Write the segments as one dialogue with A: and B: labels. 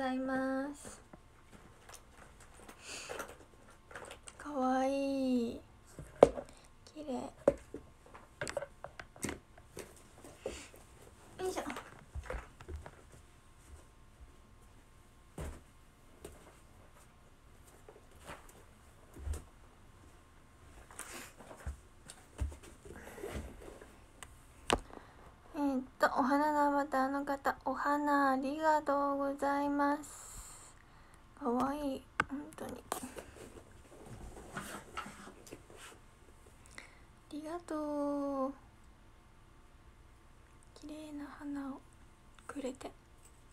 A: ざいます。かわいい、きれい。よいしょ。お花のアバターの方、お花ありがとうございます。かわいい、本当にありがとう。綺麗な花をくれて。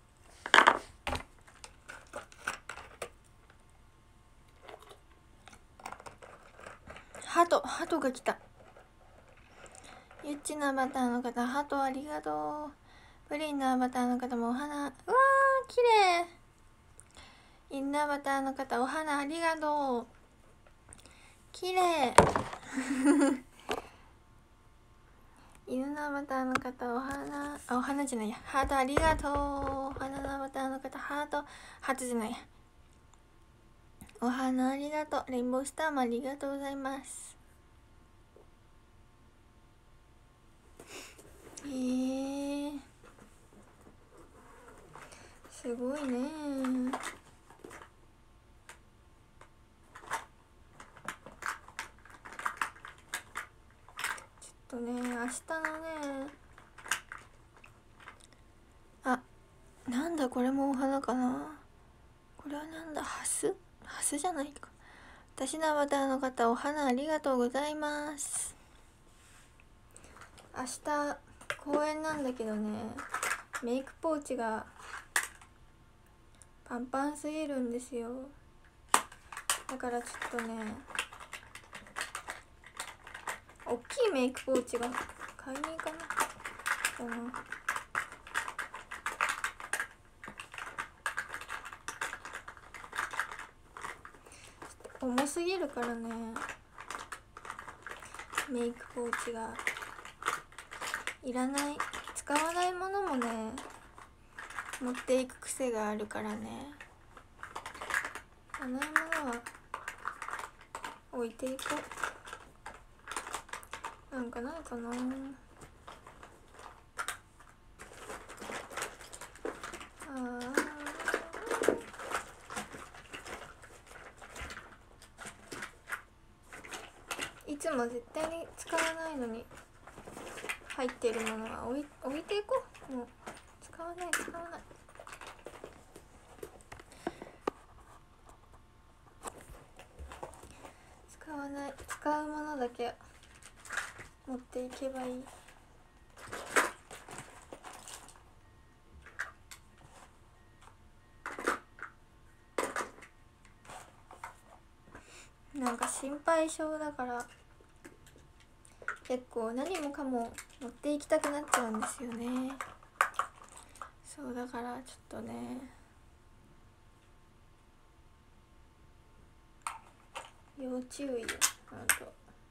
A: ハトが来た。ゆっちのアバターの方、ハトありがとう。プリンのアバターの方もお花、うわー綺麗。犬のアバターの方、お花ありがとう。綺麗。犬のアバターの方、お花じゃないや、ハートありがとう。お花のアバターの方、ハートじゃないや、お花ありがとう。レインボースターもありがとうございます。すごいね。ちょっとね、明日のね、なんだこれもお花かな。これはなんだ、ハスじゃないか。私のアバターの方、お花ありがとうございます。明日公演なんだけどね、メイクポーチがパンパンすぎるんですよ。だからちょっとね、大きいメイクポーチが買いに行かなきゃな。重すぎるからね、メイクポーチがいらない、使わないものもね持っていく癖があるからね、いらないものは置いていこう。なんかないかな。いつも絶対に使わないのに入っているものは置いていこう。もう使わない。使うものだけ持っていけばいい。なんか心配性だから結構何もかも持っていきたくなっちゃうんですよね。そうだからちょっとね、要注意よ、ほんと。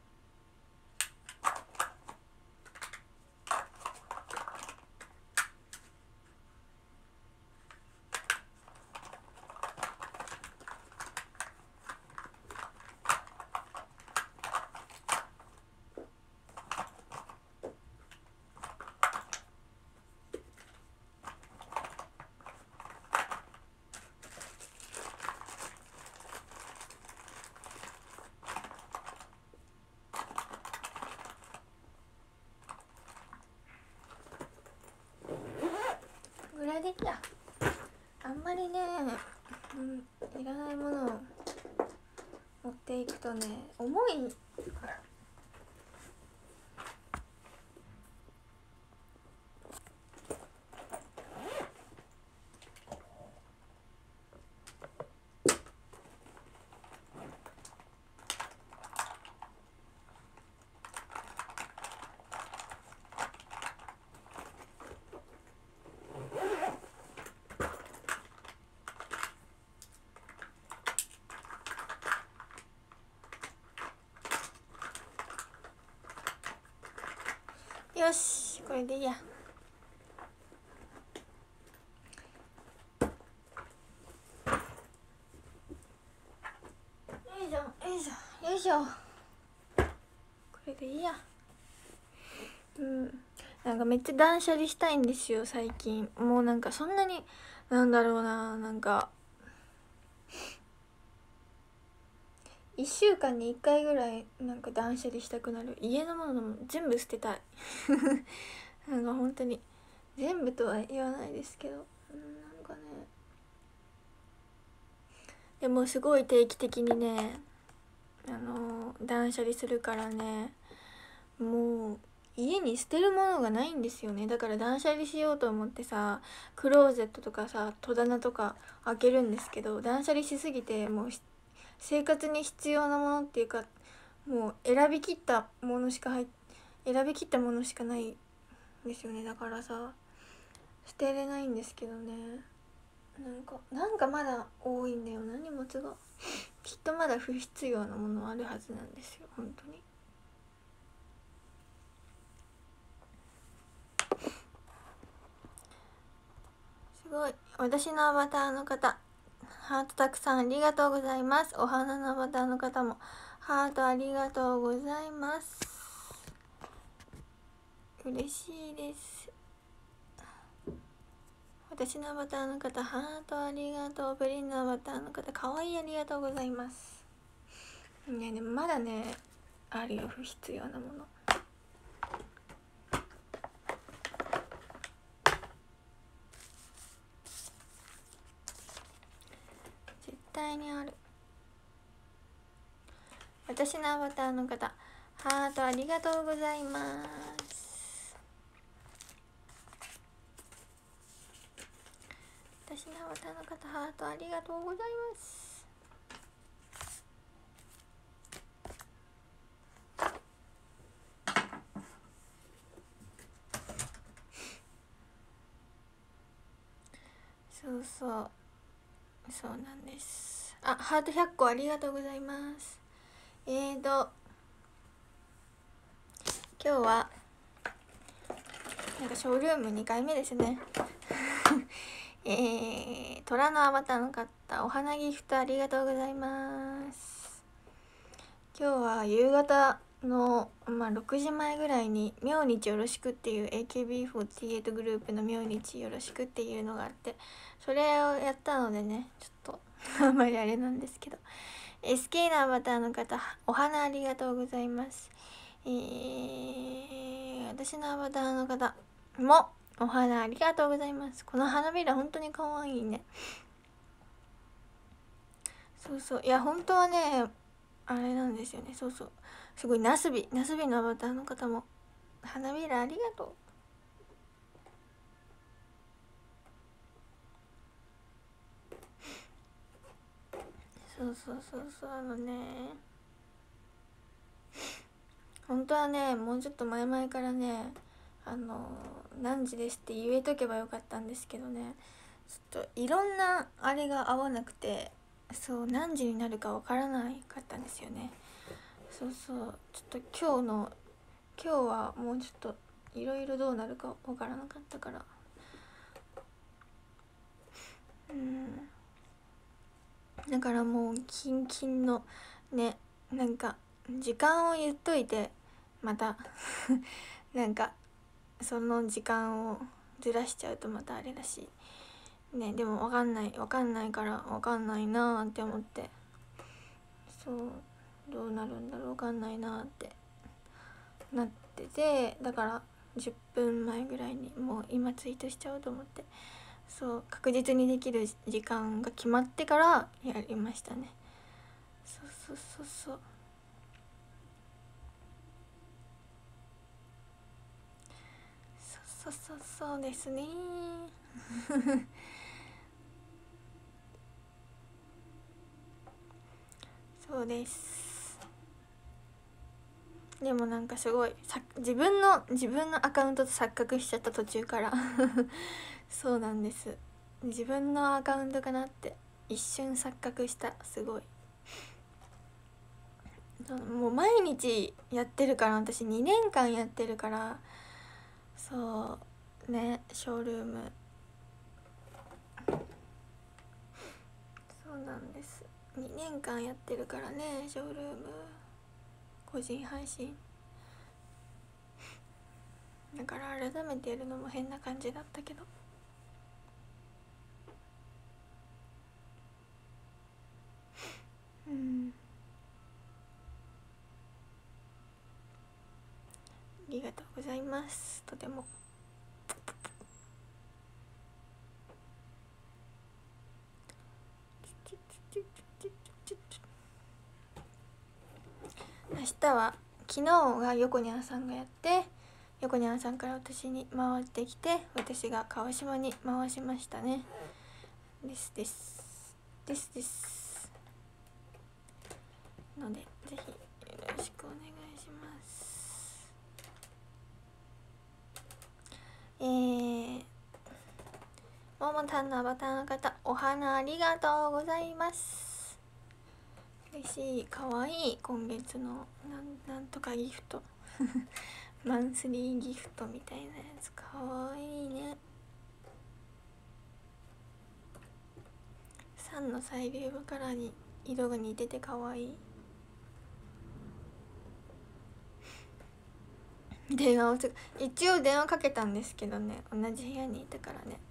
A: ぐらいでいいや。あんまりね、いらないものを持っていくとね、重いから。よし、これでいいや。 いしょ。これでいいや。なんかめっちゃ断捨離したいんですよ最近。もうなんかそんなになんだろうな、なんか1週間に1回ぐらいなんか断捨離したくなる。家のものも全部捨てたいなんか本当に全部とは言わないですけど、なんかね、でもすごい定期的にね断捨離するからね、もう家に捨てるものがないんですよね。だから断捨離しようと思ってさ、クローゼットとかさ戸棚とか開けるんですけど、断捨離しすぎてもう生活に必要なものっていうか、もう選びきったものしかないんですよね。だからさ捨てれないんですけどね、なんかまだ多いんだよな荷物が。きっとまだ不必要なものあるはずなんですよ本当に。すごい。私のアバターの方ハートたくさんありがとうございます。お花のアバターの方もハートありがとうございます。嬉しいです。私のアバターの方ハートありがとう。プリンのアバターの方かわいいありがとうございます。ね、でもまだねあるよ不必要なもの。絶対にある。私のアバターの方ハートありがとうございます。私のアバターの方ハートありがとうございます。そうなんです。あ、ハート100個ありがとうございます。今日はなんかショールーム2回目ですね虎のアバターの方お花ギフトありがとうございます。今日は夕方の、6時前ぐらいに明日よろしくっていう AKB48 グループの明日よろしくっていうのがあって、それをやったのでねちょっとあんまりあれなんですけど、 SK のアバターの方お花ありがとうございます。私のアバターの方もお花ありがとうございます。この花びら本当に可愛いね。いや本当はねあれなんですよね。すごいナスビのアバターの方も花びらありがとう。本当はねもうちょっと前々からね何時ですって言えとけばよかったんですけどね、ちょっといろんなあれが合わなくて、何時になるかわからなかったんですよね。ちょっと今日はもうちょっといろいろどうなるかわからなかったから、だからもうキンキンのね、なんか時間を言っといてまたなんかその時間をずらしちゃうとまたあれだしね。でも分かんないから分かんないなーって思って、どうなるんだろう分かんないなーってなってて、だから10分前ぐらいにもう今ツイートしちゃおうと思って、確実にできる時間が決まってからやりましたね。そうですねそうです。でもなんかすごい自分のアカウントと錯覚しちゃった途中からそうなんです、自分のアカウントかなって一瞬錯覚した。すごいもう毎日やってるから、私2年間やってるから、そうねショールームそうなんです、2年間やってるからねショールーム。 個人配信だから改めてやるのも変な感じだったけど、ありがとうございます。とても明日は昨日が横にゃんさんがやって、横にゃんさんから私に回ってきて、私が川島に回しましたね。ですので、ぜひよろしくお願いします。ももたんのアバターの方、お花ありがとうございます。嬉しい、かわいい。今月のなんとかギフトマンスリーギフトみたいなやつ、かわいいね。3のサイリウムカラーに色が似ててかわいい。電話を一応電話かけたんですけどね、同じ部屋にいたからね。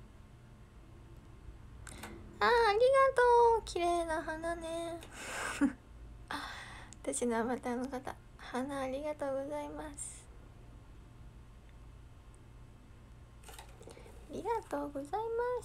A: ありがとう、綺麗な花ね私のアバターの方、花ありがとうございます。ありがとうございます。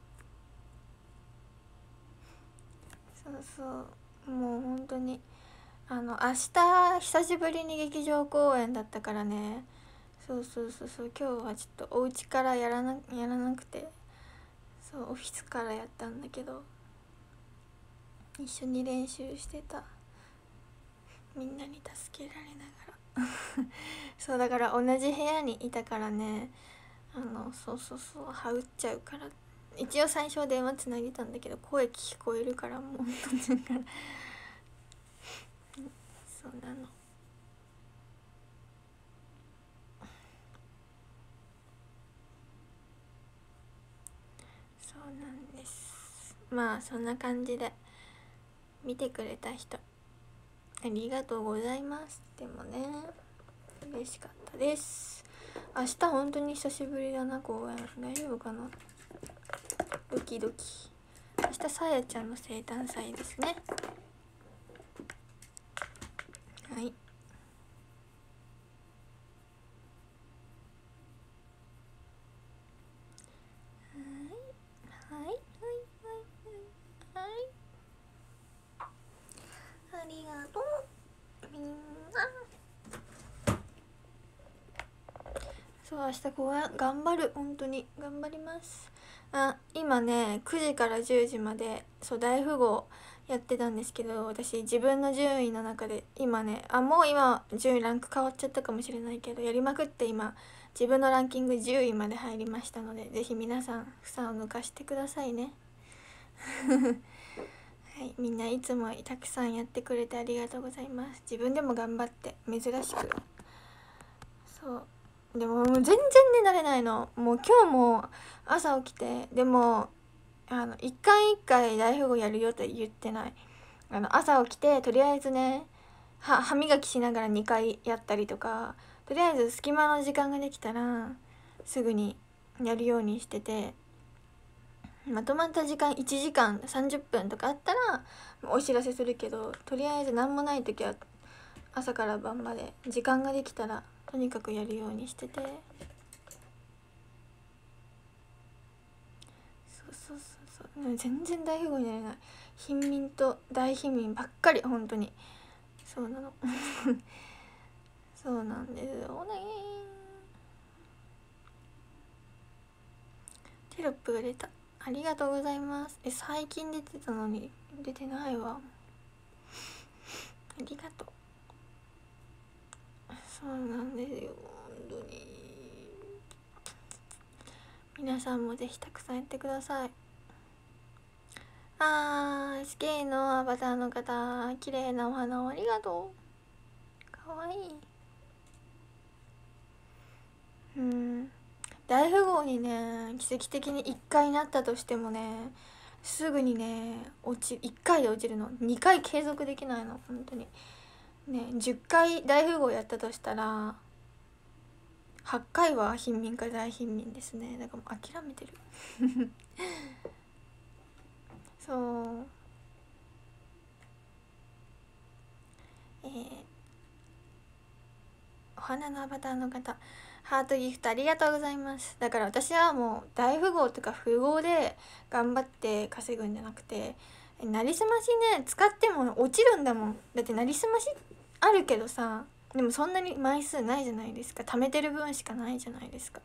A: そうもう本当に明日久しぶりに劇場公演だったからね。そう今日はちょっとお家からやらなくて、そうオフィスからやったんだけど、一緒に練習してた。みんなに助けられながらそうだから同じ部屋にいたからね、はうっちゃうから、一応最初電話つなげたんだけど、声聞こえるからもう途中からそうなの。そうなんです。まあそんな感じで見てくれた人ありがとうございます。でもね、嬉しかったです。明日本当に久しぶりだな、公演。大丈夫かな、ドキドキ。明日さやちゃんの生誕祭ですね。はいありがとうみんな。そう明日公演頑張る、本当に頑張ります。今ね9時から10時まで大富豪やってたんですけど、私自分の順位の中で今ねもう今順位ランク変わっちゃったかもしれないけど、やりまくって今自分のランキング10位まで入りましたので、ぜひ皆さん房を抜かしてくださいねはい、みんないつもたくさんやってくれてありがとうございます。自分でも頑張って珍しく、そうでも全然寝られないの。もう今日も朝起きて、でも一回一回大富豪やるよと言ってない。朝起きてとりあえずね歯磨きしながら2回やったりとか、とりあえず隙間の時間ができたらすぐにやるようにしてて、まとまった時間1時間30分とかあったらお知らせするけど、とりあえず何もない時は朝から晩まで時間ができたらとにかくやるようにしてて、そう全然大富豪になれない。貧民と大貧民ばっかり、本当にそうなのそうなんですよね。テロップが出た、ありがとうございます。最近出てたのに出てないわ、ありがとう。そうなんですよ、本当に皆さんもぜひたくさんやってください。SK のアバターの方、綺麗なお花をありがとう、かわいい。大富豪にね奇跡的に1回なったとしてもね、すぐにね1回で落ちるの。2回継続できないの、本当にね10回大富豪やったとしたら8回は貧民か大貧民ですね。だからもう諦めてるそうお花のアバターの方ハートギフトありがとうございます。だから私はもう大富豪とか富豪で頑張って稼ぐんじゃなくて、なりすましね使っても落ちるんだもん。だってなりすましあるけどさ、でもそんなに枚数ないじゃないですか。貯めてる分しかないじゃないですか。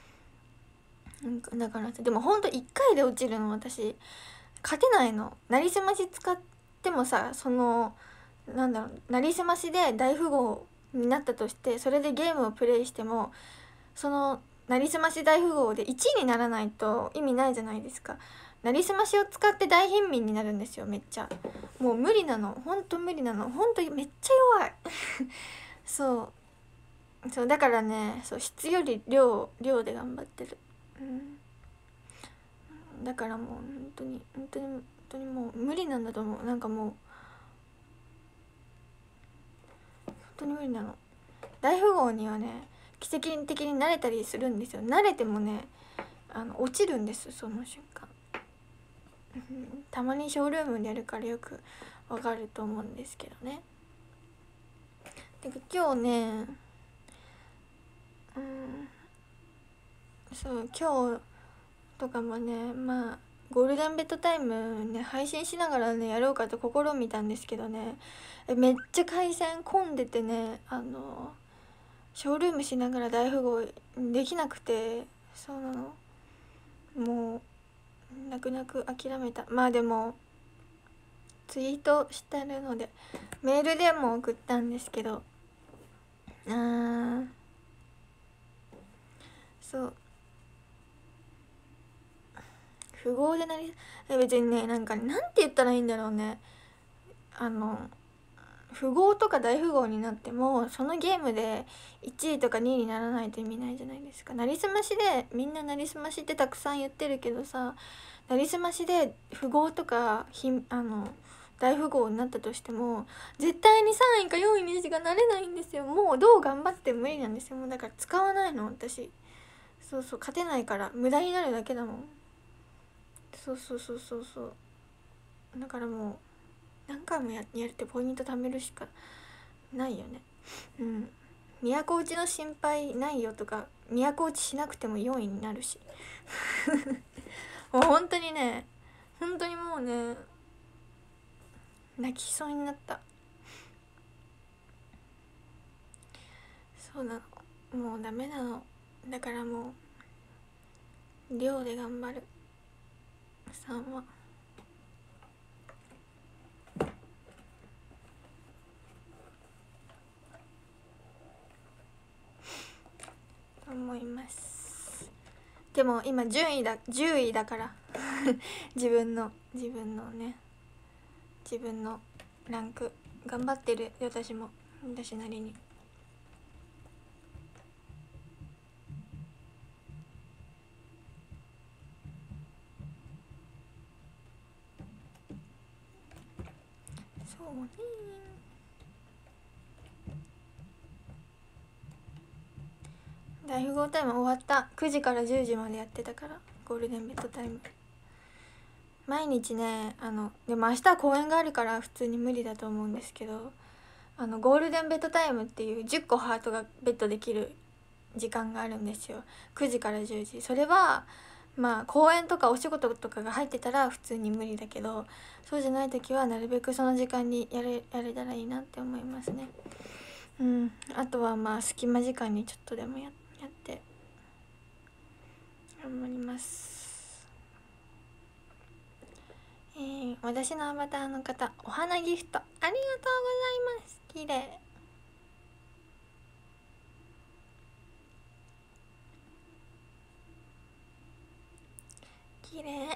A: だからさ、でもほんと1回で落ちるの私勝てないの。なりすまし使ってもさ、そのなんだろう、なりすましで大富豪になったとして、それでゲームをプレイしてもそのなりすまし大富豪で1位にならないと意味ないじゃないですか。なりすましを使って大貧民になるんですよ。めっちゃもう無理なの、ほんと無理なの、ほんとめっちゃ弱いそうだからね、そう質より量で頑張ってる。だからもう本当にもう無理なんだと思う。なんかもう本当に無理なの。大富豪にはね奇跡的に慣れたりするんですよ。慣れてもね落ちるんです、その瞬間たまにショールームでやるからよくわかると思うんですけどね。で今日ねそう今日とかもね、まあゴールデンベッドタイムね配信しながらねやろうかと試みたんですけどね、めっちゃ回線混んでてね、ショールームしながら大富豪できなくて、そうなの、もう泣く泣く諦めた。まあでもツイートしてるのでメールでも送ったんですけど、そう富豪でなり別にね、なんて言ったらいいんだろうね、富豪とか大富豪になってもそのゲームで1位とか2位にならないと意味ないじゃないですか。なりすましでみんななりすましってたくさん言ってるけどさ、なりすましで富豪とか大富豪になったとしても絶対に3位か4位にしかなれないんですよ。もうどう頑張っても無理なんですよ。もうだから使わないの私。そう勝てないから無駄になるだけだもん。そうだからもう何回もやるってポイント貯めるしかないよね。都落ちの心配ないよとか、都落ちしなくても4位になるしもう本当にね、本当にもうね泣きそうになった。そうなの、もうダメなの。だからもう量で頑張る。3は思います。でも今10位だから自分のね、自分のランク頑張ってる。私も私なりに。そうね、大富豪タイム終わった。9時から10時までやってたから、ゴールデンベッドタイム毎日ね。でも明日は公演があるから普通に無理だと思うんですけど、ゴールデンベッドタイムっていう10個ハートがベットできる時間があるんですよ。9時から10時。それはまあ公演とかお仕事とかが入ってたら普通に無理だけど、そうじゃない時はなるべくその時間にやれたらいいなって思いますね。あとはまあ隙間時間にちょっとでもやって頑張ります。私のアバターの方、お花ギフトありがとうございます。綺麗。綺麗。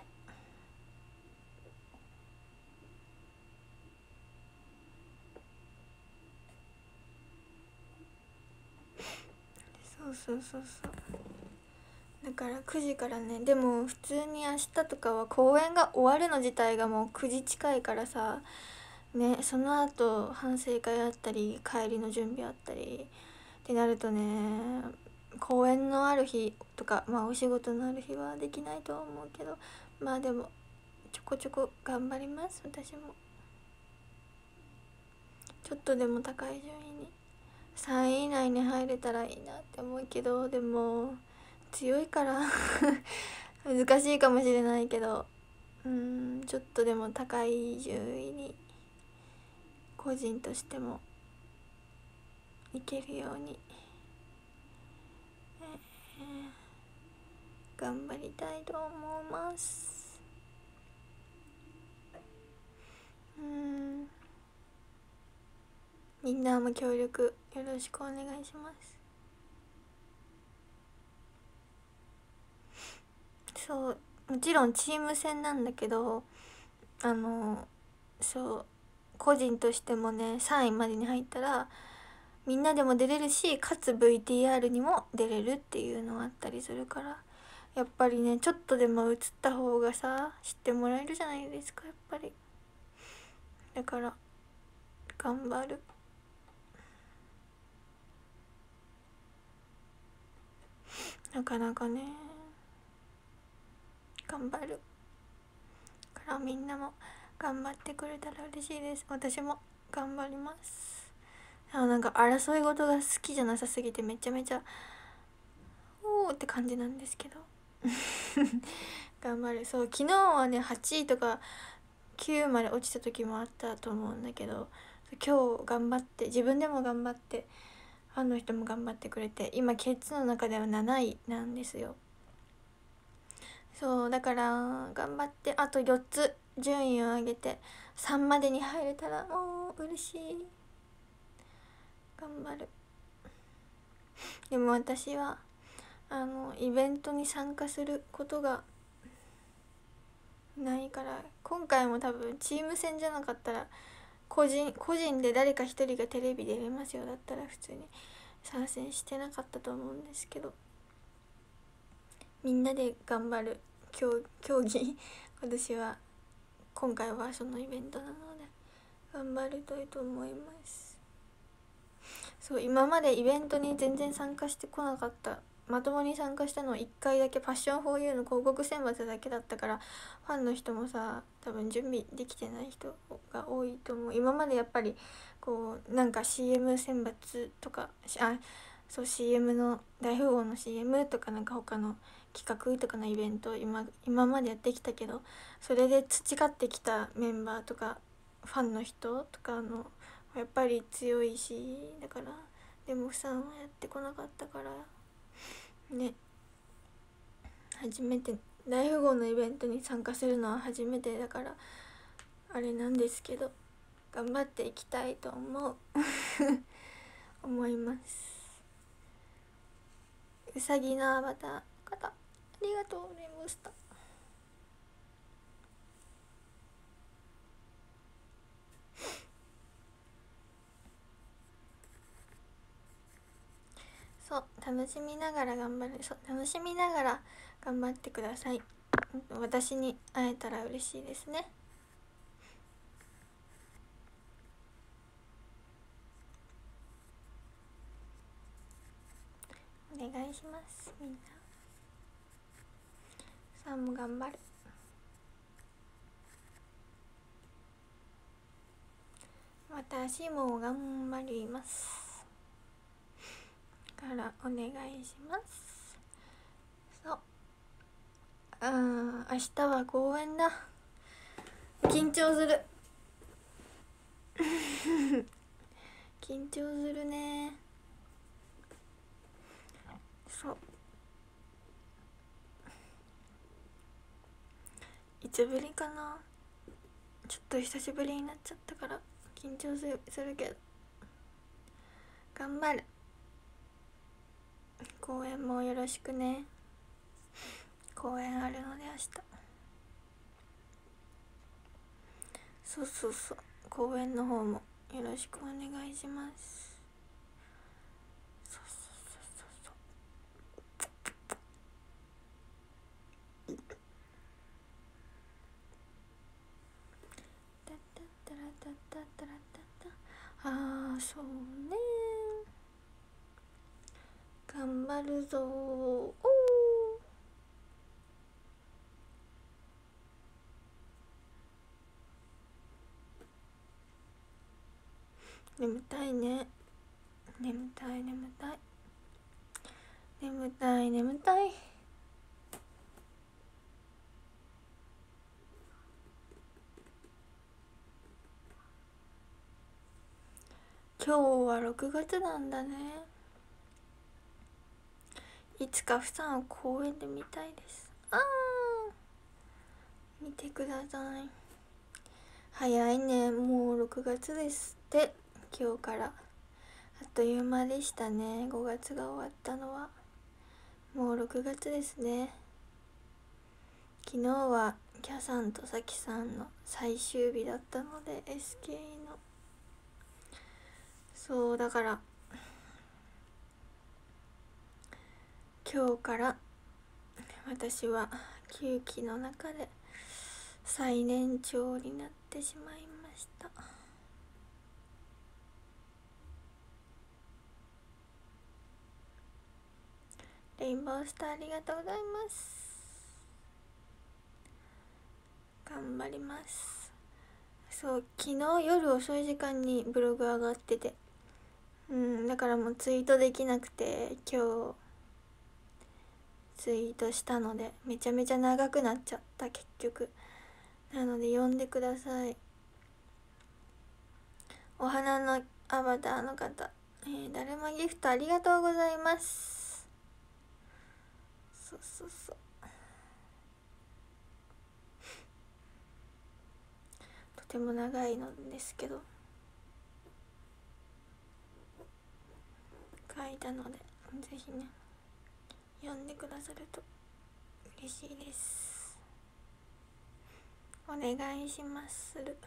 A: そうだから9時からね。でも普通に明日とかは公演が終わるの自体がもう9時近いからさ、 ね、その後反省会あったり帰りの準備あったりってなるとね、公演のある日とか、まあお仕事のある日はできないとは思うけど、まあでもちょこちょこ頑張ります。私もちょっとでも高い順位に3位以内に入れたらいいなって思うけど、でも強いから難しいかもしれないけど、ちょっとでも高い順位に個人としてもいけるように、頑張りたいと思います。みんなも協力よろしくお願いします。そう、もちろんチーム戦なんだけど、そう個人としてもね3位までに入ったらみんなでも出れるし、かつ VTR にも出れるっていうのがあったりするから、やっぱりねちょっとでも映った方がさ知ってもらえるじゃないですか、やっぱり。だから頑張る。なかなかね頑張るからみんなも頑張ってくれたら嬉しいです。私も頑張ります。なんか争い事が好きじゃなさすぎてめちゃめちゃおーって感じなんですけど頑張る。そう昨日はね8位とか9まで落ちた時もあったと思うんだけど、今日頑張って自分でも頑張ってファンの人も頑張ってくれて、今ケツの中では7位なんですよ。そうだから頑張ってあと4つ順位を上げて3までに入れたらもう嬉しい。頑張る。でも私はイベントに参加することがないから、今回も多分チーム戦じゃなかったら個人で誰か一人がテレビ出れますよだったら普通に参戦してなかったと思うんですけど、みんなで頑張る競技私は今回はそのイベントなので頑張りたいと思います。そう今までイベントに全然参加してこなかった、まともに参加したのは1回だけ、パッション 4U の広告選抜だけだったから、ファンの人もさ多分準備できてない人が多いと思う。今までやっぱりこうなんか CM 選抜とかそう CM の大富豪の CM とかなんか他の企画とかのイベントを今までやってきたけど、それで培ってきたメンバーとかファンの人とかやっぱり強いし、だからでもさんはやってこなかったからね、初めて大富豪のイベントに参加するのは初めてだからあれなんですけど、頑張っていきたいと思う思います。うさぎのアバター方ありがとうございました。そう楽しみながら頑張る。そう楽しみながら頑張ってください。私に会えたら嬉しいですね。お願いします。みんなさんも頑張る。私も頑張りますからお願いします。そう明日は公演だ。緊張する緊張するね。そういつぶりかな、ちょっと久しぶりになっちゃったから緊張するけど頑張る。公演もよろしくね。公演あるので明日。そう公演の方もよろしくお願いします。そうタッタッタラタッタッそうね、頑張るぞ。お眠たいね、眠たい眠たい眠たい眠たい。今日は6月なんだね。いつかふさんを公園で見たいです。見てください。早いね、もう6月ですって。今日からあっという間でしたね。5月が終わったのはもう6月ですね。昨日はキャさんとサキさんの最終日だったので SKE の、そうだから今日から私は9期の中で最年長になってしまいました。レインボースターありがとうございます。頑張ります。そう、昨日夜遅い時間にブログ上がってて、だからもうツイートできなくて今日ツイートしたのでめちゃめちゃ長くなっちゃった結局。なので読んでください。お花のアバターの方、だるまギフトありがとうございます。そうそうそう、とても長いのですけど書いたのでぜひね読んでくださると嬉しいです。お願いしまする。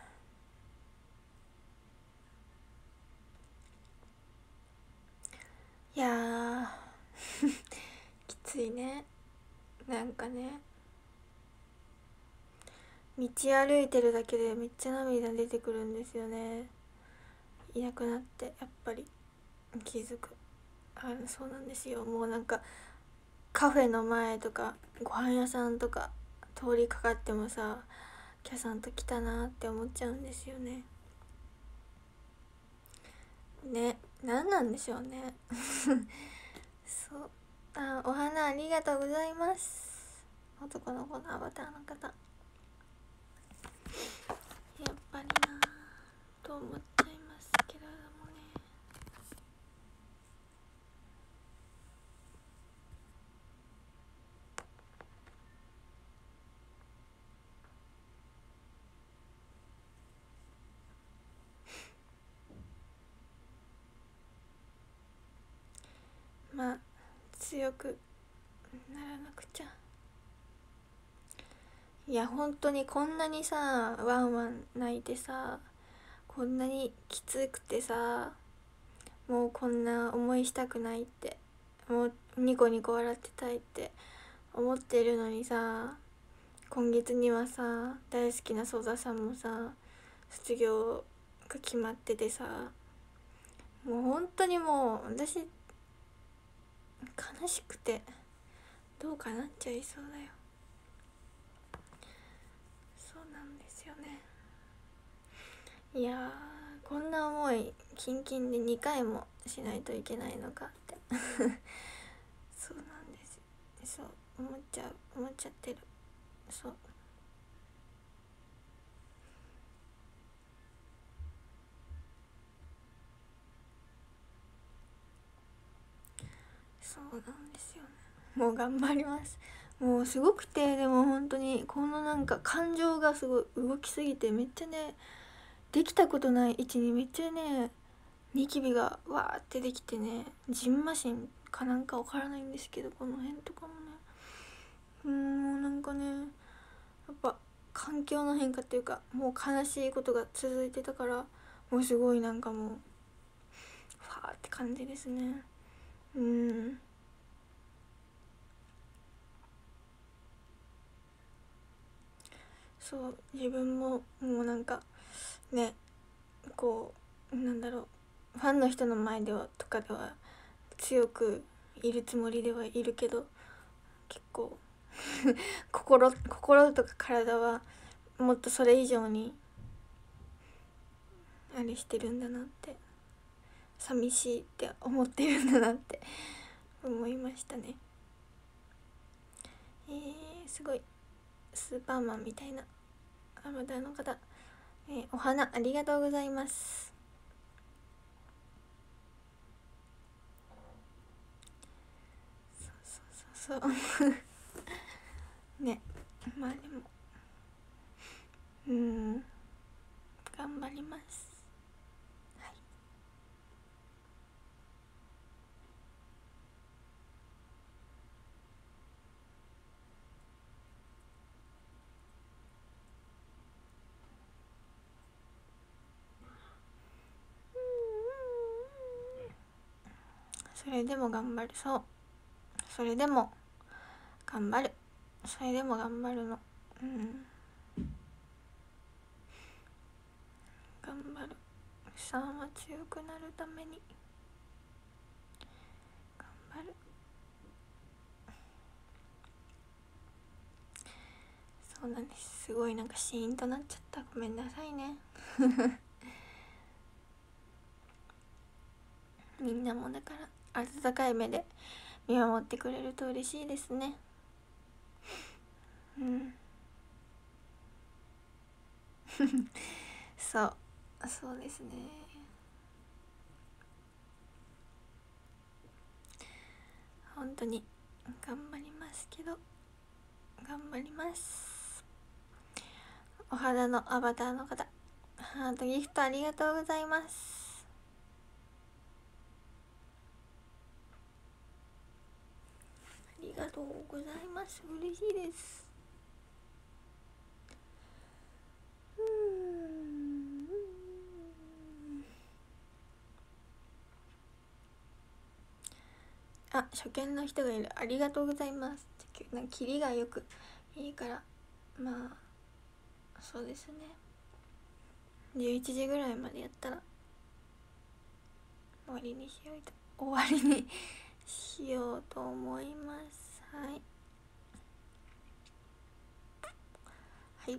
A: いやーきついね。なんかね、道歩いてるだけでめっちゃ涙出てくるんですよね。いなくなってやっぱり気づく。そうなんですよ。もうなんかカフェの前とかご飯屋さんとか通りかかってもさ、キャさんと来たなって思っちゃうんですよね。ね、何なんでしょうねそう、お花ありがとうございます。男の子のアバターの方、やっぱりなと思っちゃいますけれどもね。まあ強くならなくちゃ。いや本当にこんなにさワンワン泣いてさ、こんなにきつくてさ、もうこんな思いしたくないって、もうニコニコ笑ってたいって思ってるのにさ、今月にはさ大好きな曽田さんもさ卒業が決まっててさ、もう本当にもう私悲しくてどうかなっちゃいそうだよ。そうなんですよね。いやー、こんな思いキンキンで2回もしないといけないのかってそうなんです。そう思っちゃってる。そうそうなんですよね。もう頑張ります。もうすごくて、でも本当にこのなんか感情がすごい動きすぎて、めっちゃね、できたことない位置にめっちゃねニキビがわーってできてね、ジンマシンかなんかわからないんですけど、この辺とかもね、もうなんかね、やっぱ環境の変化っていうか、もう悲しいことが続いてたから、もうすごいなんかもうファーって感じですね。そう、自分ももうなんかね、こうなんだろファンの人の前ではとかでは強くいるつもりではいるけど、結構心とか体はもっとそれ以上にあれしてるんだなって、寂しいって思ってるんだなって思いましたね。すごいスーパーマンみたいなアバターの方、お花ありがとうございます。そうね、まあでも頑張ります。はい。それでも頑張る。そう、それでも頑張る。それでも頑張るの。頑張る。さんは強くなるために頑張る。そうなんです。すごいなんかシーンとなっちゃった。ごめんなさいね。みんなもだから温かい目で見守ってくれると嬉しいですね。そうですね。本当に頑張りますけど、頑張ります。お肌のアバターの方、ハートギフトありがとうございます。ありがとうございます。嬉しいです。あ、初見の人がいる。ありがとうございます。なんかキリがよくいいから、まあそうですね、11時ぐらいまでやったら終わりにしようと思います。はいはい。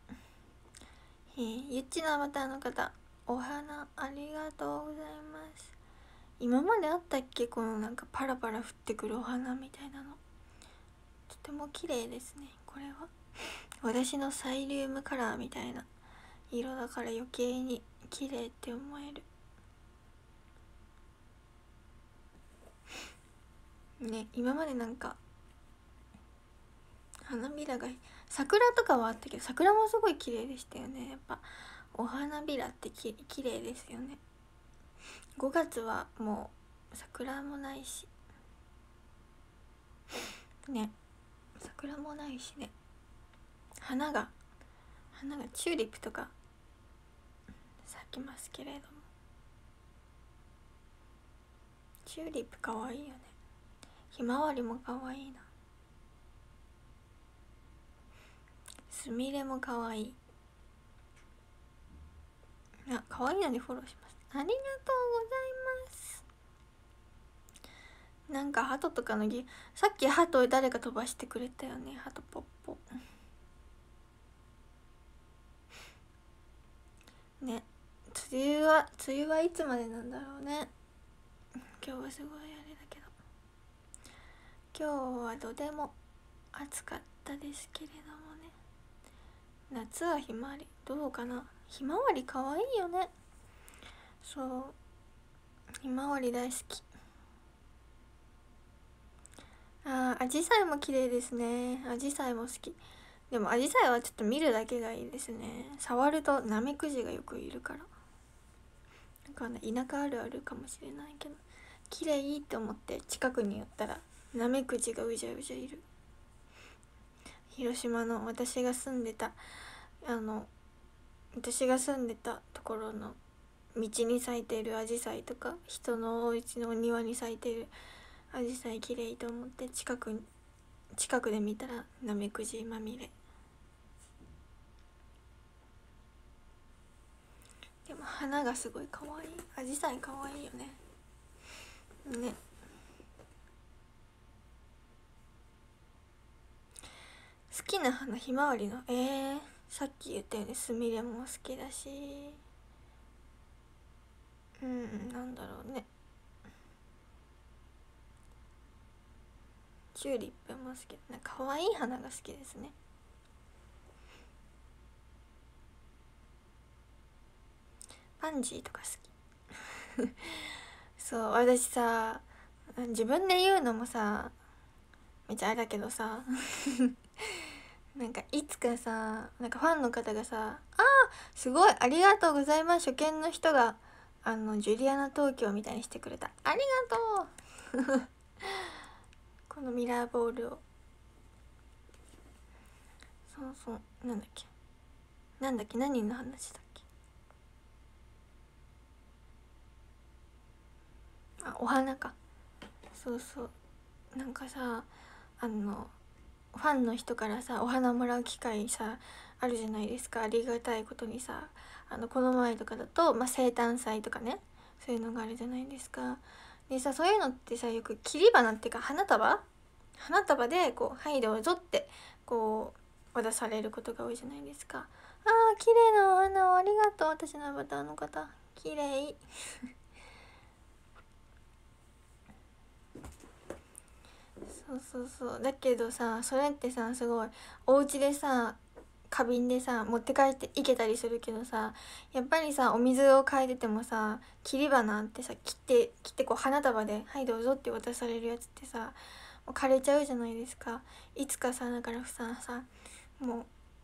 A: ゆっちのアバターの方、お花ありがとうございます。今まであったっけ、このなんかパラパラ降ってくるお花みたいなの。とても綺麗ですね。これは私のサイリウムカラーみたいな色だから余計に綺麗って思えるね。今までなんか花びらが、桜とかはあったけど、桜もすごい綺麗でしたよね。やっぱお花びらって綺麗ですよね。5月はもう桜もないしね、桜もないしね、花がチューリップとか咲きますけれども、チューリップかわいいよね。ひまわりもかわいいな。すみれもかわいい。あ、かわいいのでフォローします。ありがとうございます。なんか鳩とかのさっき鳩誰か飛ばしてくれたよね。鳩ポッポね。梅雨はいつまでなんだろうね。今日はすごいあれだけど、今日はとても暑かったですけれどもね。夏はひまわりどうかな。ひまわりかわいいよね。そう、ひまわり大好き。アジサイも綺麗ですね。アジサイも好き。でもアジサイはちょっと見るだけがいいですね。触るとナメクジがよくいるから、なんか田舎あるあるかもしれないけど、綺麗って思って近くに寄ったらナメクジがうじゃうじゃいる。広島の私が住んでたところの道に咲いているアジサイとか、人のお家のお庭に咲いているアジサイ綺麗と思って近くで見たらナメクジまみれ。でも花がすごい可愛い。アジサイ可愛いよね。ね。好きな花ひまわりのさっき言ったよね、スミレも好きだし、なんだろうね、チューリップも好き。なんか可愛い花が好きですね。パンジーとか好きそう私さ、自分で言うのもさめっちゃあれだけどさなんかいつかさ、なんかファンの方がさ「あーすごいありがとうございます、初見の人がジュリアナ東京みたいにしてくれた、ありがとう」このミラーボールを、そうそう、なんだっけ何の話だっけ、あ、お花か。そうそう、なんかさファンの人からさお花もらう機会さあるじゃないですか。ありがたいことにさ、この前とかだと、生誕祭とかね、そういうのがあるじゃないですか。でさ、そういうのってさ、よく切り花っていうか花束でこう「はいどうぞ」ってこう渡されることが多いじゃないですか。あー綺麗なお花をありがとう、私のアバターの方綺麗そうだけどさ、それってさすごいお家でさ花瓶でさ持って帰っていけたりするけどさ、やっぱりさお水を変えててもさ、切り花ってさ切ってこう花束で「はいどうぞ」って渡されるやつってさもう枯れちゃうじゃないですか。いつかさ、だからさもう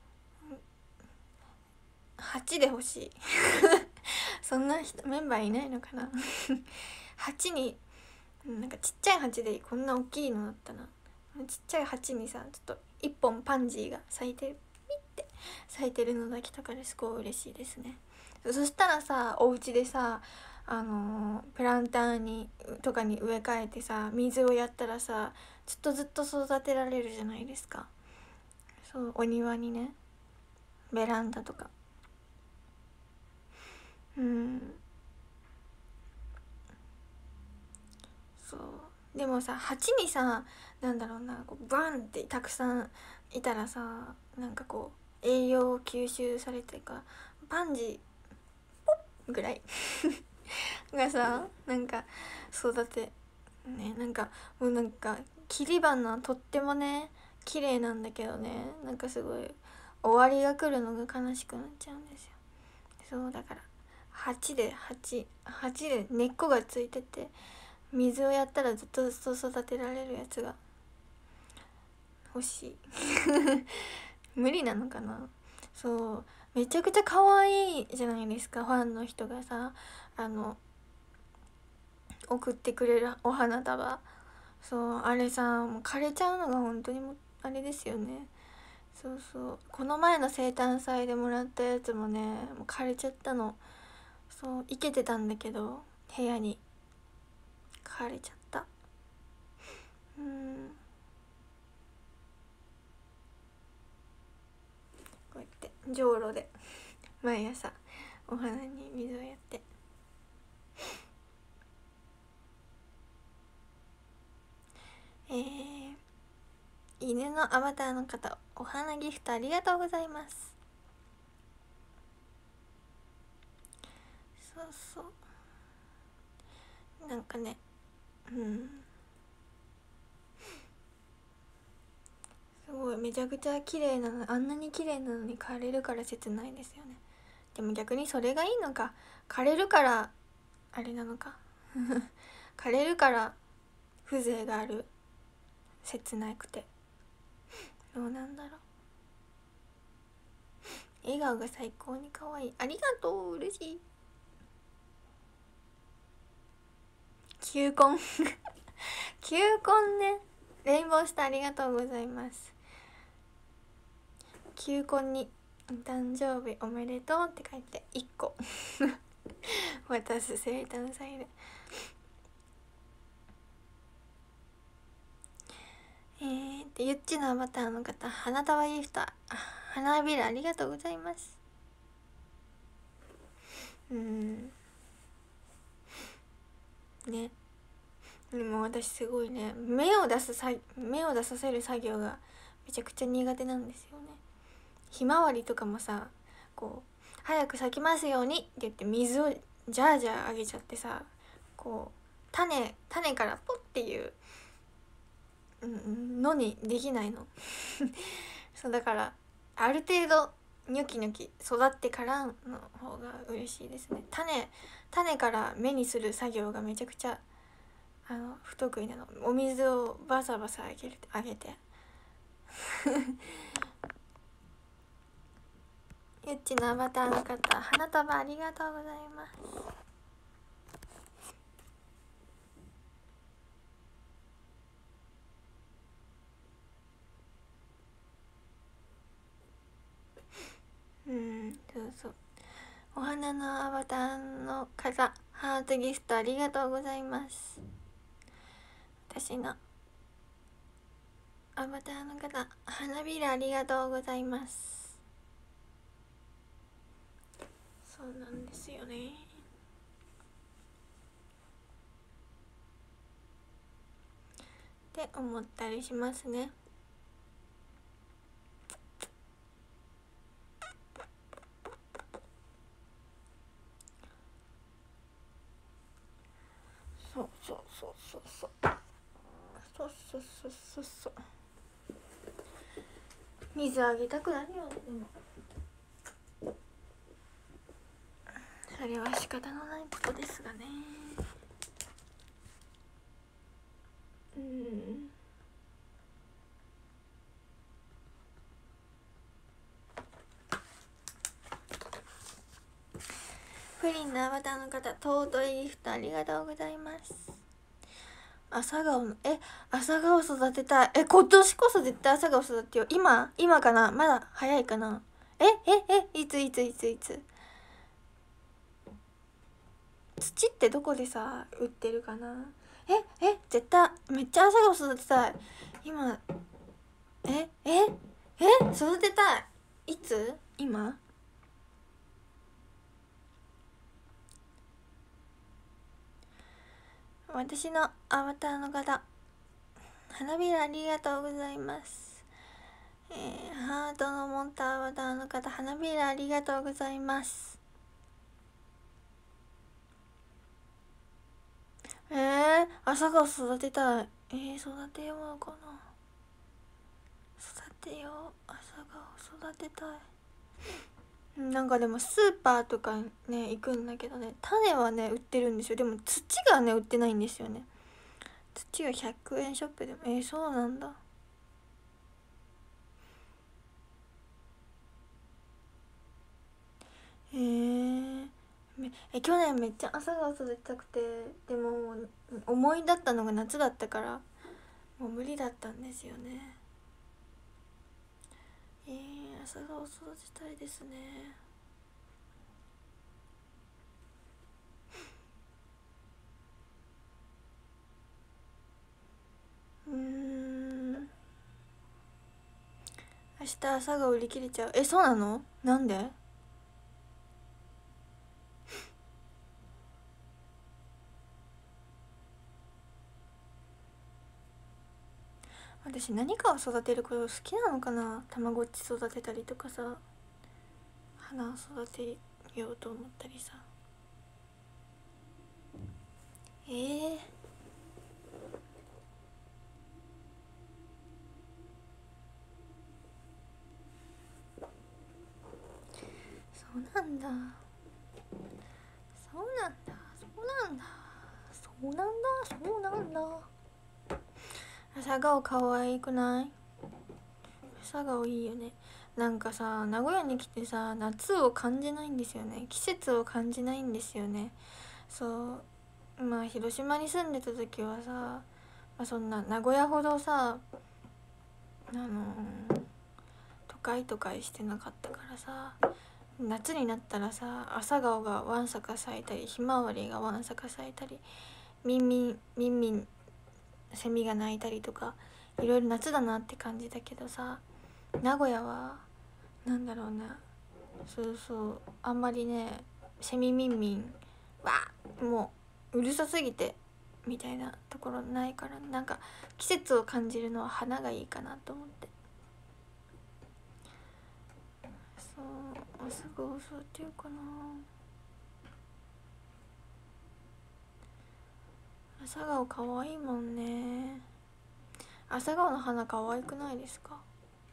A: 8で欲しいそんな人メンバーいないのかな8になんかちっちゃい鉢でこんな大きいのだったな。ちっちゃい鉢にさちょっと1本パンジーが咲いてる、ピッて咲いてるのだけとかですごい嬉しいですね。そしたらさお家でさプランターにとかに植え替えてさ水をやったらさずっと育てられるじゃないですか。そう、お庭にね、ベランダとか。そうでもさ鉢にさ、なんだろうな、こうバンってたくさんいたらさ、なんかこう栄養吸収されてかパンジーポッぐらいがさ、なんか育てね、なんかもうなんか切り花とってもね綺麗なんだけどね、なんかすごい終わりが来るのが悲しくなっちゃうんですよ。そうだから鉢で根っこがついてて水をやったらずっと育てられるやつが欲しい無理なのかな。そうめちゃくちゃ可愛いじゃないですか、ファンの人がさ送ってくれるお花束。そうあれさもう枯れちゃうのが本当にもあれですよね。そうこの前の生誕祭でもらったやつもねもう枯れちゃったの。そう生けてたんだけど部屋に枯れちゃった。こうやってじょうろで毎朝お花に水をやって、犬のアバターの方お花ギフトありがとうございます。そうなんかね、すごいめちゃくちゃ綺麗なの、あんなに綺麗なのに枯れるから切ないですよね。でも逆にそれがいいのか、枯れるからあれなのか枯れるから風情がある、切なくて。どうなんだろう。笑顔が最高に可愛い、ありがとう、嬉しい。球根球根ね、レインボースターありがとうございます。球根に誕生日おめでとうって書いて1個渡す生誕祭で。ゆっちのアバターの方花束ギフト花びらありがとうございます。 ね。でも私すごいね、芽を出させる作業がめちゃくちゃ苦手なんですよね。ひまわりとかもさ、こう早く咲きますようにって言って水をジャージャーあげちゃってさ、こう種からポッっていうのにできないのそうだから、ある程度ニョキニョキ育ってからの方が嬉しいですね。種から芽にする作業がめちゃくちゃ不得意なの。お水をバサバサあげてゆっちのアバターの方、花束ありがとうございます。そうそう、お花のアバターの方、ハートギフトありがとうございます。私のアバターの方、花びらありがとうございます。そうなんですよね。って思ったりしますね。そうそうそうそうそうそうそうそうそうそう、水あげたくなるよね。でもそれは仕方のないことですがね。プリンのアバターの方、尊いギフトありがとうございます。朝顔育てたい。今年こそ絶対朝顔育てよう。今かな、まだ早いかな。いつ土ってどこでさ売ってるかな。絶対めっちゃ朝顔育てたい今。育てたい。いつ？今？私のアバターの方、花びらありがとうございます。ハートのモンターアバターの方、花びらありがとうございます。朝顔育てたい。育てようかな。育てよう。朝顔育てたい。なんかでもスーパーとかね行くんだけどね、種はね売ってるんですよ。でも土がね売ってないんですよね。土は100円ショップでも。そうなんだ。去年めっちゃ朝顔育てたくて、でも思いだったのが夏だったからもう無理だったんですよね。朝顔育てたいですね。明日朝顔売り切れちゃう。そうなの？なんで？私何かを育てること好きなのかな。たまごっち育てたりとかさ、花を育てようと思ったりさ。そうなんだ。朝顔かわいくない？朝顔いいよね。なんかさ、名古屋に来てさ、夏を感じないんですよね。季節を感じないんですよね。そう、まあ広島に住んでた時はさ、そんな名古屋ほどさ、都会してなかったからさ、夏になったらさ、朝顔がわんさか咲いたり、ひまわりがわんさか咲いたり、みんみんセミが鳴いたりとか、いろいろ夏だなって感じだけどさ、名古屋はなんだろうな、そうあんまりねセミミンミンわもううるさすぎてみたいなところないから、なんか季節を感じるのは花がいいかなと思って。そう朝顔そうっていうかな、朝顔かわいいもんね。朝顔の花かわいくないですか？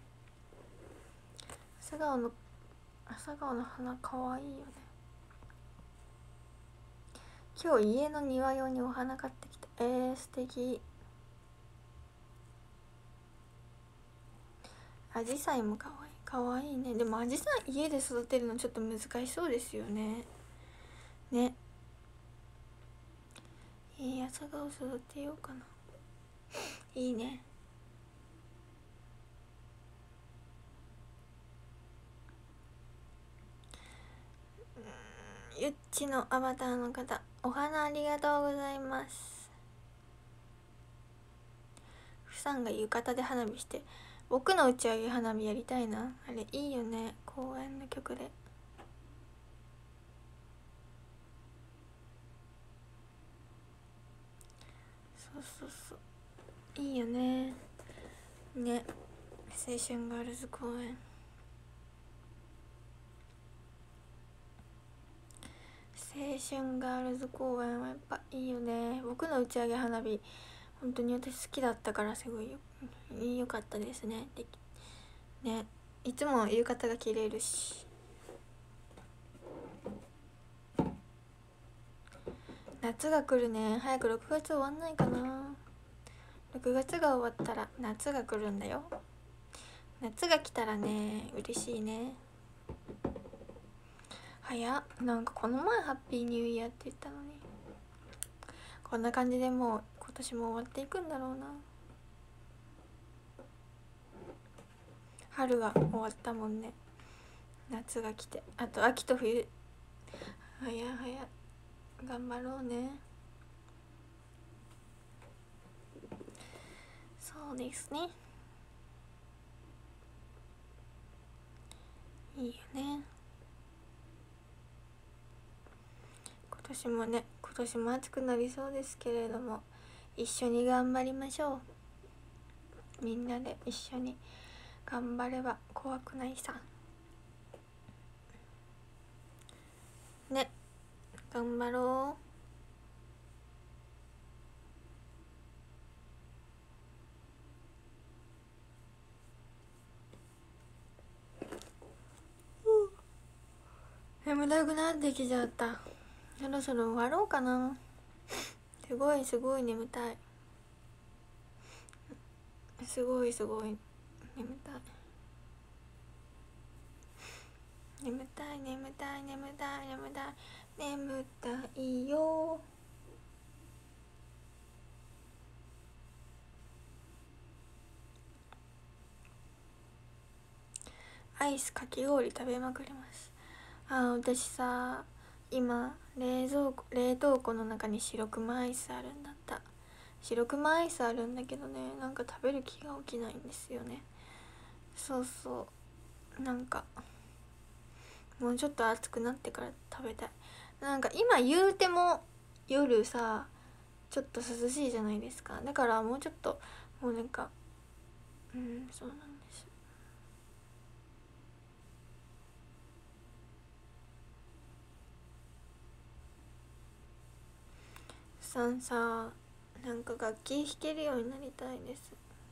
A: 朝顔の花かわいいよね。今日家の庭用にお花買ってきた。素敵。アジサイもかわいい。かわいいね。でもアジサイ家で育てるのちょっと難しそうですよね。ね。朝顔育てようかな。いいね。ゆっちのアバターの方、お花ありがとうございます。ふさんが浴衣で花火して、僕の打ち上げ花火やりたいな。あれいいよね、公園の曲で。そうそうそう、いいよね。ね、青春ガールズ公園。青春ガールズ公園はやっぱいいよね。僕の打ち上げ花火本当に私好きだったから、すごいよかったですね。ね、いつも浴衣が着れるし。夏が来るね。早く6月終わんないかな。6月が終わったら夏が来るんだよ。夏が来たらね嬉しいね。早っ。なんかこの前ハッピーニューイヤーって言ったのに、こんな感じでもう今年も終わっていくんだろうな。春が終わったもんね。夏が来て、あと秋と冬。早頑張ろうね。そうですね、いいよね。今年も暑くなりそうですけれども、一緒に頑張りましょう。みんなで一緒に頑張れば怖くないさね。頑張ろう。眠たくなってきちゃった。そろそろ終わろうかな。すごい眠たい。すごい眠たい。眠たいよ。アイスかき氷食べまくります。私さ、今冷凍庫の中に白熊アイスあるんだった。白熊アイスあるんだけどね、なんか食べる気が起きないんですよね。そうそう、なんかもうちょっと暑くなってから食べたい。なんか今言うても夜さちょっと涼しいじゃないですか。だからもうちょっと、もうなんかそうなんです。さなんか楽器弾けるようになりたいです。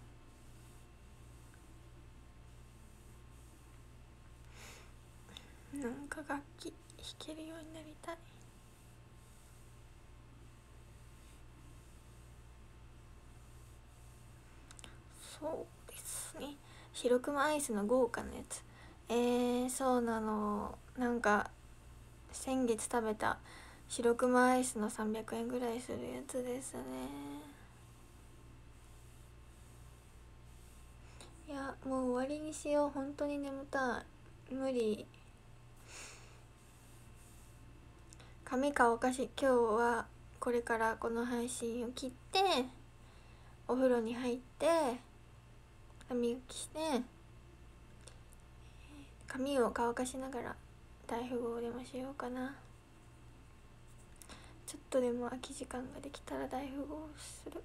A: なんか楽器弾けるようになりたい。そうですね、白熊アイスの豪華なやつ。そうなの。なんか先月食べた白熊アイスの300円ぐらいするやつですね。いやもう終わりにしよう。本当に眠たい。無理。髪乾かし、今日はこれからこの配信を切ってお風呂に入って髪拭きして髪を乾かしながら大富豪でもしようかな。 ちょっとでも空き時間ができたら大富豪する。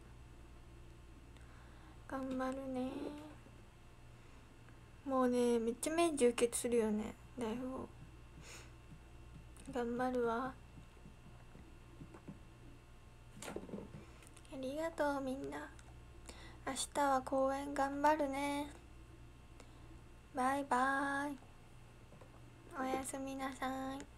A: 頑張るね。もうねめっちゃ目充血するよね大富豪。頑張るわ。ありがとうみんな。明日は公演頑張るね。バイバイ。おやすみなさい。